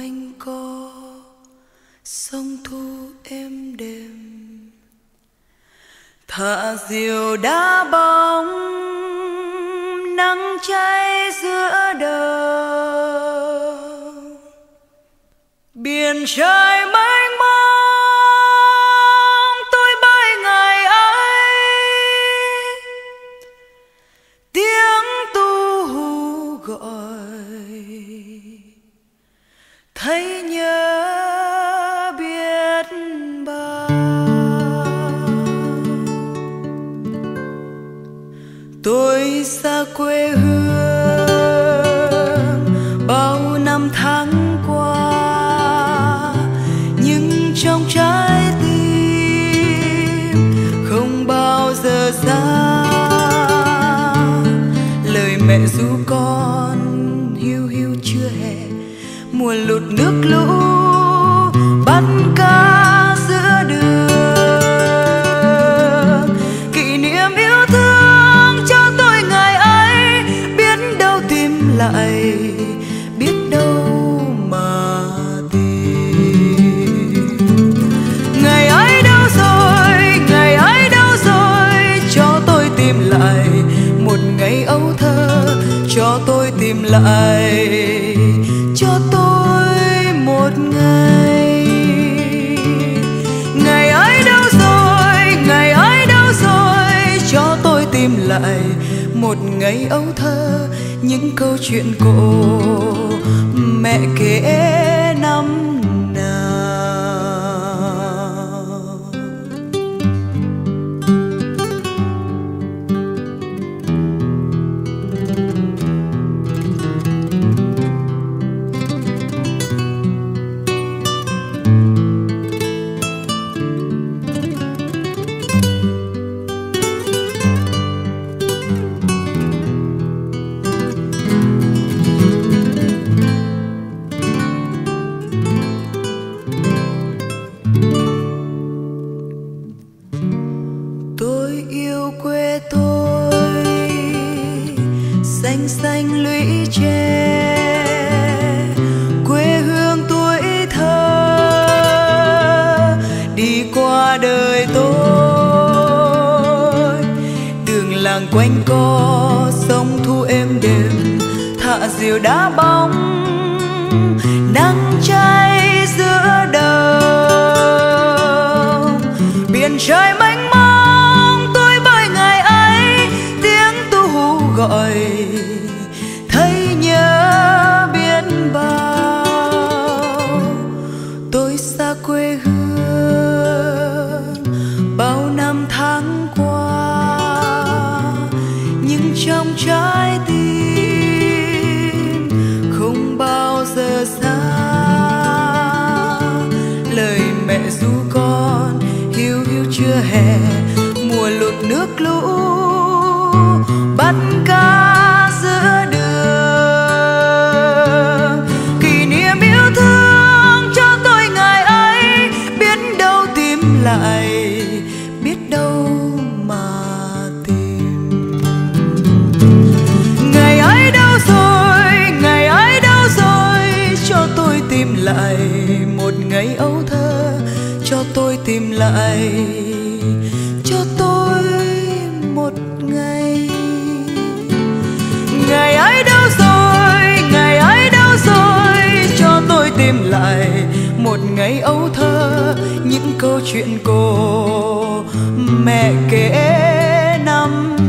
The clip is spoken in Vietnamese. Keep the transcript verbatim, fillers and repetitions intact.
quanh co sông thu êm đềm, thả diều đá bóng nắng cháy giữa đời. Biển trời mênh mông tôi bơi ngày ấy, tiếng tu hú gọi thấy nhớ biết bao. Tôi xa quê hương bao năm tháng qua, nhưng trong trái tim không bao giờ xa. Lời mẹ ru con hiu hiu chưa hè, mùa lụt nước lũ bắt cá giữa đường. Kỷ niệm yêu thương cho tôi ngày ấy, biết đâu tìm lại, biết đâu mà tìm. Ngày ấy đâu rồi, ngày ấy đâu rồi, cho tôi tìm lại một ngày ấu thơ, cho tôi tìm lại, cho tôi một ngày. Ngày ấy đâu rồi, ngày ấy đâu rồi, cho tôi tìm lại một ngày ấu thơ, những câu chuyện cổ mẹ kể năm nào. Tôi yêu quê tôi xanh xanh lũy tre, quê hương tuổi thơ đi qua đời tôi. Đường làng quanh co sông thu êm đềm, thả diều đá bóng nắng cháy giữa đầu. Biển trời mênh mông tôi bơi ngày ấy, tiếng tu hú gọi thấy nhớ biết bao. Tôi xa quê hương bao năm tháng qua, nhưng trong trái tim không bao giờ xa. Lời mẹ ru con hiu hiu chưa hè, mùa lụt nước lũ bắt cá giữa đường. Kỷ niệm yêu thương cho tôi ngày ấy, biết đâu tìm lại, biết đâu mà tìm. Ngày ấy đâu rồi, ngày ấy đâu rồi, cho tôi tìm lại một ngày ấu thơ, cho tôi tìm lại, cho tôi một ngày. Ngày ấy đâu rồi, ngày ấy đâu rồi, cho tôi tìm lại một ngày ấu thơ, những câu chuyện cổ mẹ kể năm